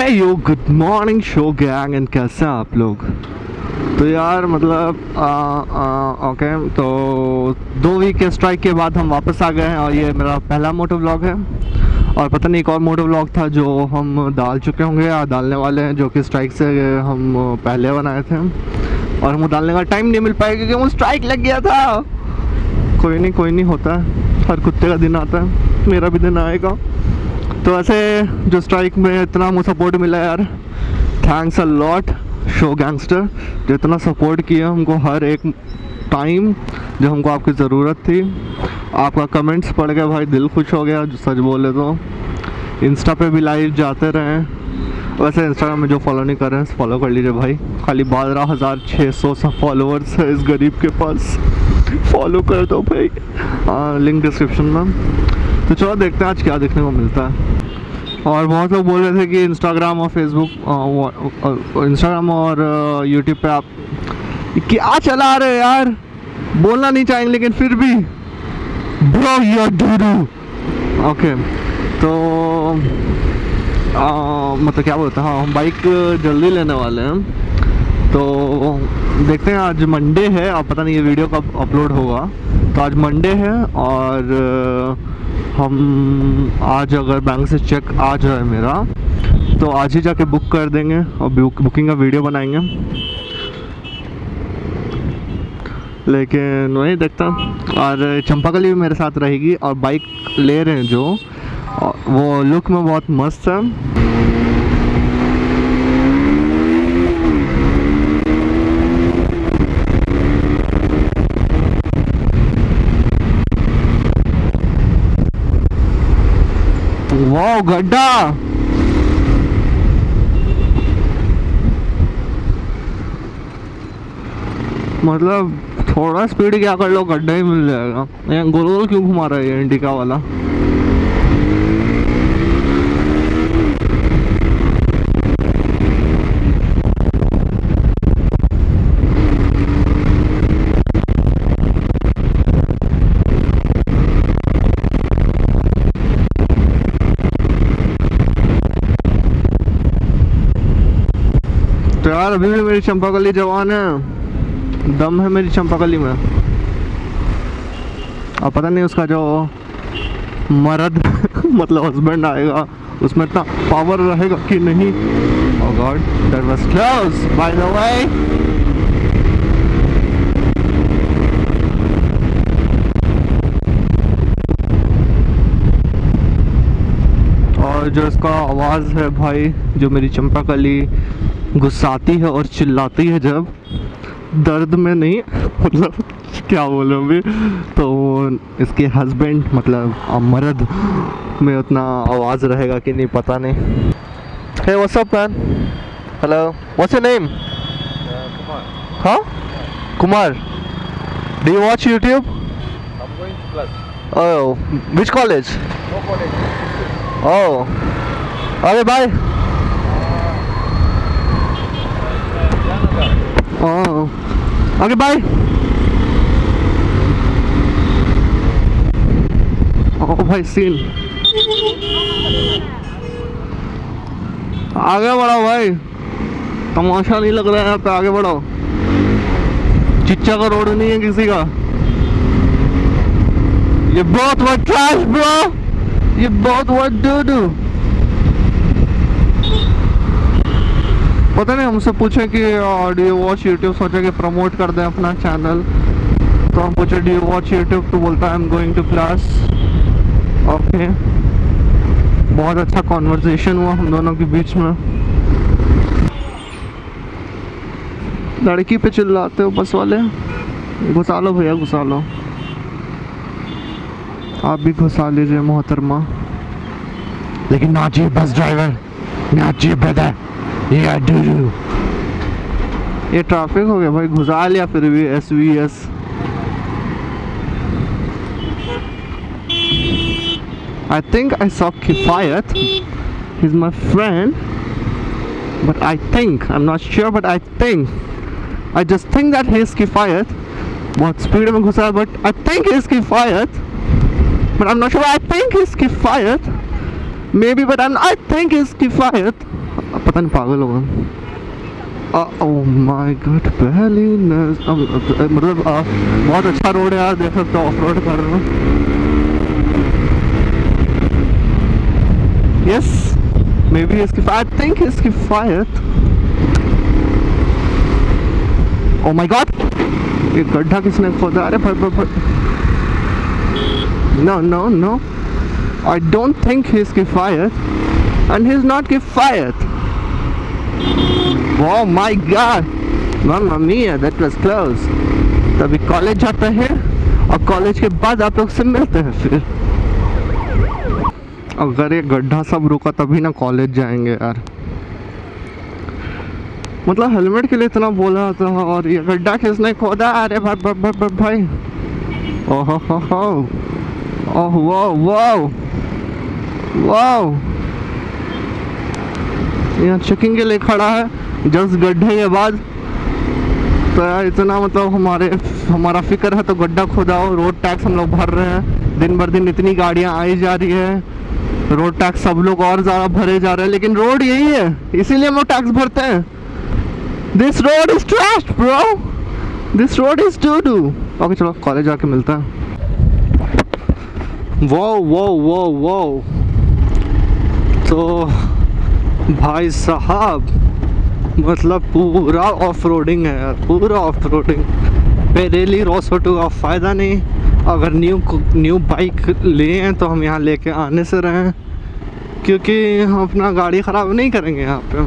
Hey yo good morning show gang and कैसे हैं आप लोग। तो यार मतलब ओके, तो 2 वीक के स्ट्राइक के बाद हम वापस आ गए हैं और ये मेरा पहला मोटो व्लॉग है। और पता नहीं एक और मोटो व्लॉग था जो हम डाल चुके होंगे या डालने वाले हैं, जो कि स्ट्राइक से हम पहले बनाए थे और हमको डालने का टाइम नहीं मिल पाएगा क्योंकि वो स्ट्राइक लग गया था। कोई नहीं होता है, हर कुत्ते का दिन आता है, मेरा भी दिन आएगा। तो ऐसे जो स्ट्राइक में इतना मुझे सपोर्ट मिला यार, thanks a lot show gangster, जो इतना सपोर्ट किया हमको हर एक टाइम जब हमको आपकी ज़रूरत थी। आपका कमेंट्स पढ़ के भाई दिल खुश हो गया, जो सच बोले तो। इंस्टा पे भी लाइव जाते रहें, वैसे इंस्टाग्राम में जो फॉलो नहीं कर रहे हैं फॉलो कर लीजिए भाई। खाली 12,600 फॉलोअर्स है इस गरीब के पास, फॉलो कर दो भाई। लिंक डिस्क्रिप्शन में। तो चलो देखते हैं आज क्या देखने को मिलता है। और बहुत लोग बोल रहे थे कि इंस्टाग्राम और फेसबुक, इंस्टाग्राम और यूट्यूब पे आप क्या चला रहे यार, बोलना नहीं चाहेंगे लेकिन फिर भी ब्रो यू डू ओके। तो मतलब क्या बोलते हैं, हाँ हम बाइक जल्दी लेने वाले हैं। तो देखते हैं, आज मंडे है और पता नहीं ये वीडियो कब अपलोड होगा। तो आज मंडे है और हम आज अगर बैंक से चेक आ जाए मेरा तो आज ही जाके बुक कर देंगे और बुकिंग का वीडियो बनाएंगे। लेकिन वही देखता। और चंपाकली भी मेरे साथ रहेगी और बाइक ले रहे हैं जो, वो लुक में बहुत मस्त है। वाओ गड्ढा, मतलब थोड़ा स्पीड क्या कर लो गड्ढा ही मिल जाएगा। यहाँ गोल गोल क्यों घुमा रहा है ये इंडिका वाला। तो यार अभी भी मेरी चंपाकली जवान है, दम है मेरी चंपाकली में। अब पता नहीं उसका जो मर्द मतलब हस्बैंड आएगा उसमें इतना पावर रहेगा कि नहीं। Oh god, that was close by the way. और जो इसका आवाज़ है भाई, जो मेरी चंपाकली गुस्साती है और चिल्लाती है जब, दर्द में नहीं मतलब क्या बोलूं अभी। तो इसके हस्बैंड मतलब मर्द में उतना आवाज़ रहेगा कि नहीं पता नहीं। Hey what's up man, hello what's your name? Kumar. हाँ Kumar, do you watch YouTube? I'm going to class. Oh which college? No college. Oh अरे बाय। Oh okay bye. ओ भाई सीन, आगे बढ़ो भाई, तमाशा नहीं लग रहा है यहाँ पे, आगे बढ़ो। चिच्चा का रोड नहीं है किसी का, ये बहुत बड़ा ट्रैश ब्रो, ये बहुत बड़ा डू। पता नहीं हमसे पूछे कि डू यू वॉच यूट्यूब, सोचा कि प्रमोट कर दें अपना चैनल। तो हम पूछे डू यू वॉच यूट्यूब, तो बोलता है I am going to class. Okay, बहुत अच्छा कॉन्वर्सेशन हुआ हम दोनों के बीच में। लड़की पे चिल्लाते हो बस वाले, घुसा लो भैया घुसा लो, आप भी घुसा लीजिए मोहतरमा। लेकिन नाचिए बस ड्राइवर, नाचिए ब्रदर, ये डू। ये ट्रैफिक हो गया भाई, घुसा लिया फिर भी SVS। I think I saw Kifayat. He's my friend, but I think, I'm not sure, but I just think that he's Kifayat. बहुत स्पीड में घुसा है, but I think he's Kifayat, but I'm not sure. I think he's Kifayat, maybe, but I think he's Kifayat. पता नहीं पागल होगा। ओह my God, पहली मतलब बहुत अच्छा रोड है यार, देख सकते हो ऑफ रोड कर रहे हो। यस मे बी इसकी आई थिंक इसकी फायर। ओह माय गॉड, ये गड्ढा किसने खोदा? अरे no no no, I don't think he's fired, and he's not fired. Oh my God, Mamma mia, that was close. तभी कॉलेज जाते हैं और कॉलेज के बाद आप लोग से मिलते हैं फिर। अगर ये गड्ढा सब रुका तभी ना कॉलेज जाएंगे यार। मतलब हेलमेट के लिए इतना बोला था और ये गड्ढा किसने खोदा? अरे भाई ओह हो ओह वाओ वाओ, यहाँ चेकिंग के लिए खड़ा है जस्ट गड्ढे के बाद। तो यार इतना मतलब हमारा फिक्र है तो गड्ढा खोदाओ। रोड टैक्स हम लोग भर रहे हैं, दिन भर दिन इतनी गाड़ियाँ आई जा रही है, रोड टैक्स सब लोग और ज़्यादा भरे जा रहे हैं, लेकिन रोड यही है इसीलिए हम लोग टैक्स भरते हैं। This road is trash bro, this road is डू। ओके चलो कॉलेज आके मिलता है। वो तो भाई साहब मतलब पूरा ऑफ रोडिंग है यार, पूरा ऑफ रोडिंग। पेरेली रोसोटू का फ़ायदा नहीं, अगर न्यू बाइक लिए हैं तो हम यहाँ लेके आने से रहे हैं, क्योंकि हम अपना गाड़ी ख़राब नहीं करेंगे यहाँ पे।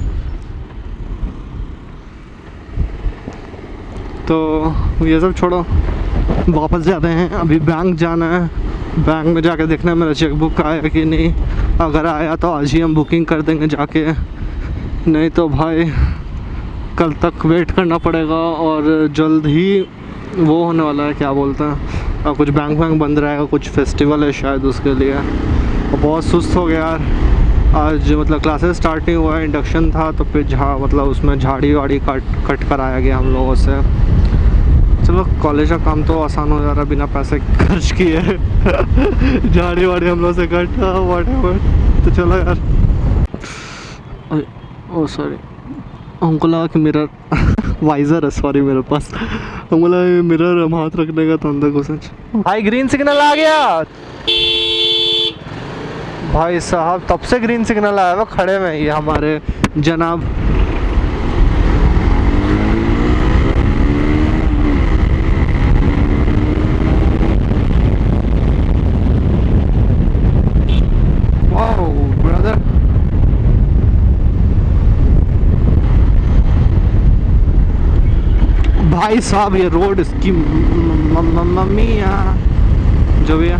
तो ये सब छोड़ो, वापस जाते हैं। अभी बैंक जाना है, बैंक में जाके देखना है मेरा चेकबुक आया कि नहीं। अगर आया तो आज ही हम बुकिंग कर देंगे जाके, नहीं तो भाई कल तक वेट करना पड़ेगा। और जल्द ही वो होने वाला है, क्या बोलते हैं, और कुछ बैंक बंद रहेगा, कुछ फेस्टिवल है शायद उसके लिए। और बहुत सुस्त हो गया यार आज, मतलब क्लासेस स्टार्ट नहीं हुआ है, इंडक्शन था तो फिर मतलब उसमें झाड़ी वाड़ी कट कराया गया हम लोगों से। चलो कॉलेज का काम तो आसान हो जा रहा है बिना पैसे खर्च किए। झाड़ी वाड़ी हम लोग से कट व्हाटएवर। तो चलो यार, ओह सॉरी, हमको लगा कि मिरर वाइजर है, सॉरी मेरे पास, हमको लगा मिरर हम हाथ रखने का तो अंदर को सच। भाई ग्रीन सिग्नल आ गया भाई साहब, तब से ग्रीन सिग्नल आया हुआ खड़े में ये हमारे जनाब। भाई साहब ये रोड इसकी मम्मिया जो भी है।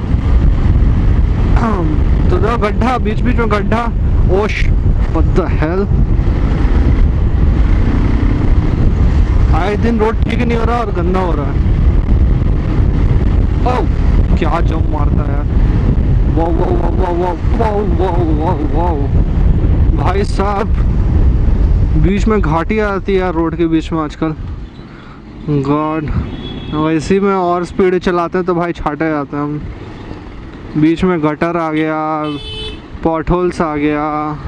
तो जो गड्ढा बीच में गड्ढा, ओश व्हाट द हेल। आए दिन रोड ठीक नहीं हो रहा और गंदा हो रहा है। ओह क्या जंप मारता है यार, wow wow wow wow wow wow wow. भाई साहब बीच में घाटी आती है यार रोड के बीच में आजकल, गॉड। वैसे में और स्पीड चलाते हैं तो भाई छाटे जाते हैं हम। बीच में गटर आ गया, पॉट होल्स आ गया।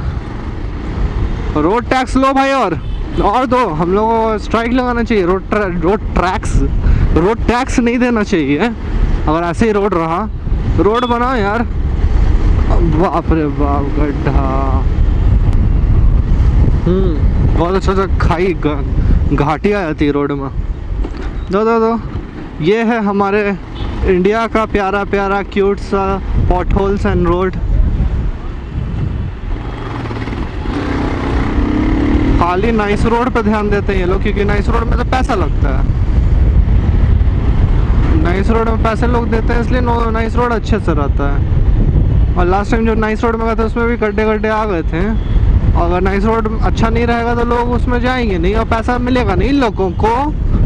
रोड टैक्स लो भाई और दो, हम लोगों को स्ट्राइक लगाना चाहिए। रोड टैक्स नहीं देना चाहिए अगर ऐसे ही रोड रहा। रोड बनाओ यार। बाप रे बाप गड्ढा, बहुत अच्छा खाई घाटी आ जाती है रोड में। दो ये है हमारे इंडिया का प्यारा प्यारा क्यूट सा पॉट होल्स एंड रोड। खाली नाइस रोड पे ध्यान देते हैं ये लोग, क्योंकि नाइस रोड में तो पैसा लगता है। नाइस रोड में पैसे लोग देते हैं, इसलिए नाइस रोड अच्छे से रहता है। और लास्ट टाइम जो नाइस रोड में गए थे उसमें भी गड्ढे आ गए थे। अगर नाइस रोड अच्छा नहीं रहेगा तो लोग उसमें जाएंगे नहीं और पैसा मिलेगा नहीं लोगों को,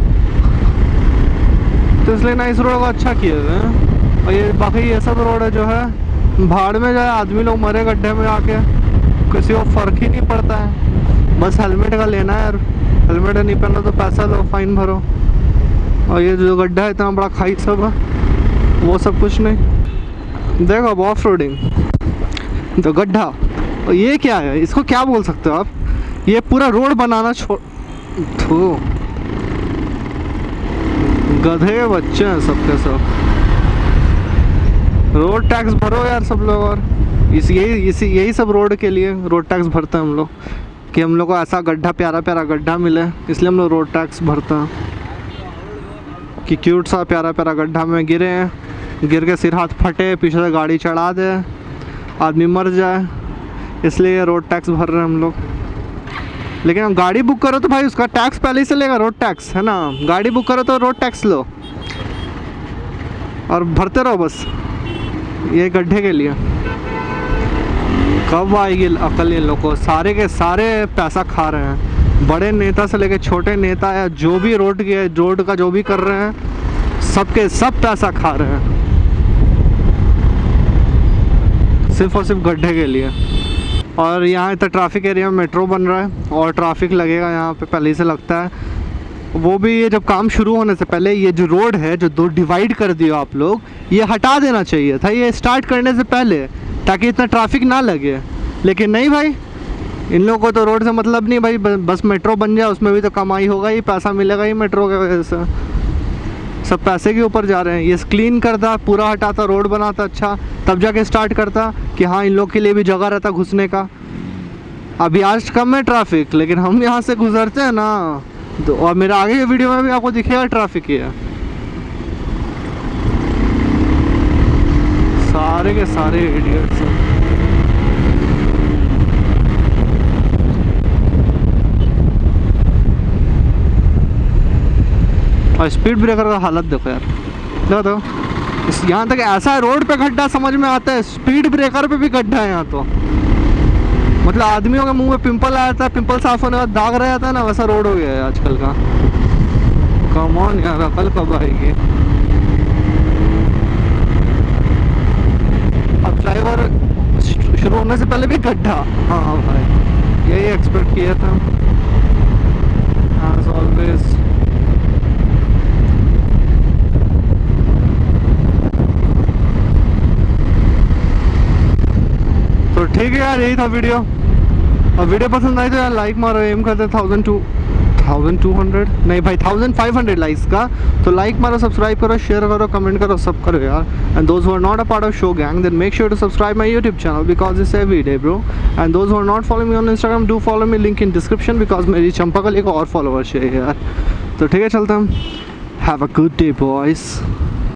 तो इसलिए नाइस रोड को अच्छा किए हुए हैं। और ये बाकी ये सब रोड है जो है भाड़ में जाए, आदमी लोग मरे गड्ढे में आके, किसी को फर्क ही नहीं पड़ता है। बस हेलमेट का लेना है यार, हेलमेट नहीं पहना तो पैसा लो, फाइन भरो। और ये जो गड्ढा है इतना बड़ा खाई सब है, वो सब कुछ नहीं। देखो अब ऑफ रोडिंग तो गड्ढा और ये क्या है, इसको क्या बोल सकते हो आप? ये पूरा रोड बनाना छोड़, थू, गधे के बच्चे हैं सबके सब। रोड टैक्स भरो यार सब लोग। और यही सब रोड के लिए रोड टैक्स भरते हैं हम लोग, कि हम लोग को ऐसा गड्ढा, प्यारा प्यारा गड्ढा मिले, इसलिए हम लोग रोड टैक्स भरते हैं कि क्यूट सा प्यारा प्यारा गड्ढा में गिरे हैं, गिर के सिर हाथ फटे, पीछे से गाड़ी चढ़ा दे, आदमी मर जाए, इसलिए रोड टैक्स भर रहे हैं हम लोग। लेकिन हम गाड़ी बुक करो तो भाई उसका टैक्स पहले ही से लेगा, रोड टैक्स है ना। गाड़ी बुक करो तो रोड टैक्स लो और भरते रहो बस ये गड्ढे के लिए। कब आएगी अकल इन लोगों को? सारे के सारे पैसा खा रहे हैं, बड़े नेता से लेके छोटे नेता या जो भी रोड का जो भी कर रहे हैं, सबके सब पैसा खा रहे हैं सिर्फ और सिर्फ गड्ढे के लिए। और यहाँ इतना ट्रैफिक एरिया में मेट्रो बन रहा है और ट्रैफिक लगेगा यहाँ पे पहले से लगता है। वो भी ये जब काम शुरू होने से पहले ये जो रोड है जो दो डिवाइड कर दिया आप लोग, ये हटा देना चाहिए था ये स्टार्ट करने से पहले, ताकि इतना ट्रैफिक ना लगे। लेकिन नहीं भाई, इन लोगों को तो रोड से मतलब नहीं भाई, बस मेट्रो बन जाए उसमें भी तो कमाई होगा ही, पैसा मिलेगा ही मेट्रो की वजह से। सब पैसे के ऊपर जा रहे हैं। ये क्लीन करता, पूरा हटाता, रोड बनाता अच्छा, तब जाके स्टार्ट करता कि हाँ इन लोग के लिए भी जगह रहता घुसने का। अभी आज कम है ट्रैफिक, लेकिन हम यहाँ से गुजरते हैं ना तो, और मेरे आगे के वीडियो में भी आपको दिखेगा ट्रैफिक ही है। सारे के सारे इडियट्स हैं। और स्पीड ब्रेकर का हालत देखो यार, देखो यहाँ तक ऐसा है, रोड पे गड्ढा समझ में आता है, स्पीड ब्रेकर पे भी गड्ढा है यहाँ तो। मतलब आदमियों के मुंह में पिंपल आया था, पिंपल साफ होने के बाद दाग रहा था ना, वैसा रोड हो गया है आजकल का। कम ऑन यार, अकल कब आएगी? अब ड्राइवर शुरू होने से पहले भी गड्ढा। हाँ भाई यही एक्सपेक्ट किया था as always। तो ठीक है यार, यही था वीडियो। और वीडियो पसंद आई तो यार लाइक मारो, एम करते 1200 नहीं भाई 1500 लाइक्स का। तो लाइक मारो, सब्सक्राइब करो, शेयर करो, कमेंट करो, सब करो यार। And those who are not a part of show gang, then make sure to subscribe my YouTube channel because it's every day bro. And those who are not following me on Instagram, do follow me, link in description, because मेरी चंपा कली को और followers चाहिए यार। तो ठीक है, चलता हम। Have a good day boys.